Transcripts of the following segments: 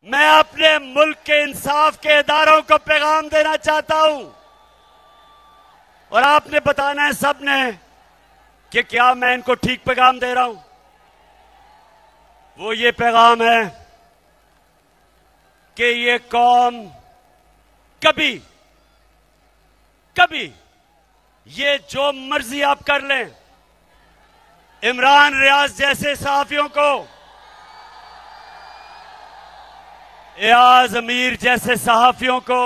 मैं अपने मुल्क के इंसाफ के इदारों को पैगाम देना चाहता हूं और आपने बताना है सबने कि क्या मैं इनको ठीक पैगाम दे रहा हूं। वो ये पैगाम है कि ये कौम कभी कभी ये जो मर्जी आप कर लें, इमरान रियाज जैसे सहाफियों को, एयाज अमीर जैसे सहाफियों को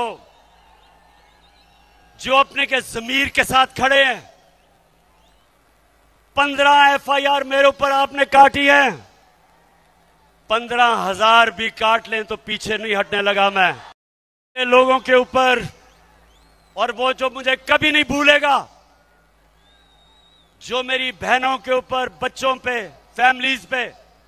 जो अपने के ज़मीर के साथ खड़े हैं, 15 FIR मेरे ऊपर आपने काटी है, 15,000 भी काट लें तो पीछे नहीं हटने लगा मैं लोगों के ऊपर। और वो जो मुझे कभी नहीं भूलेगा, जो मेरी बहनों के ऊपर, बच्चों पे, फैमिलीज पे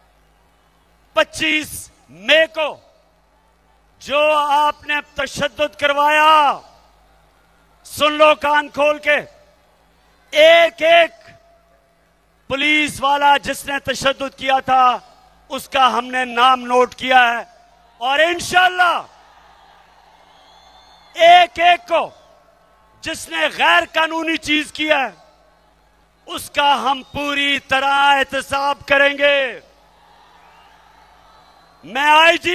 25 मई को जो आपने तशद्दुद करवाया, सुन लो कान खोल के, एक एक पुलिस वाला जिसने तशद्दुद किया था उसका हमने नाम नोट किया है और इंशाअल्लाह एक एक को जिसने गैर कानूनी चीज किया है उसका हम पूरी तरह एहतसाब करेंगे। मैं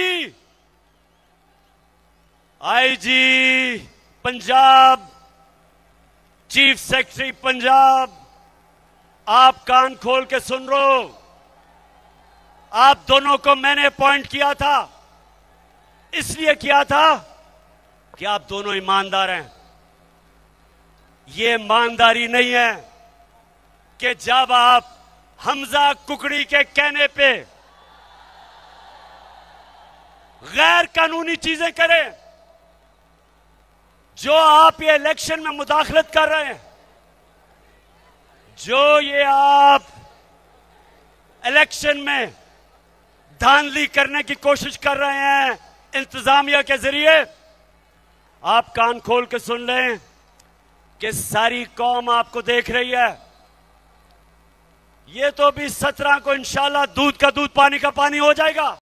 IG Punjab, chief secretary Punjab, आप कान खोल के सुन लो, आप दोनों को मैंने अपॉइंट किया था, इसलिए किया था कि आप दोनों ईमानदार हैं। ये ईमानदारी नहीं है कि जब आप हमजा कुकड़ी के कहने पे गैर कानूनी चीजें करें, जो आप ये इलेक्शन में मुदाखलत कर रहे हैं, जो ये आप इलेक्शन में धांधली करने की कोशिश कर रहे हैं इंतजामिया के जरिए, आप कान खोल के सुन लें कि सारी कौम आपको देख रही है। ये तो अभी 17 को इंशाल्लाह दूध का दूध पानी का पानी हो जाएगा।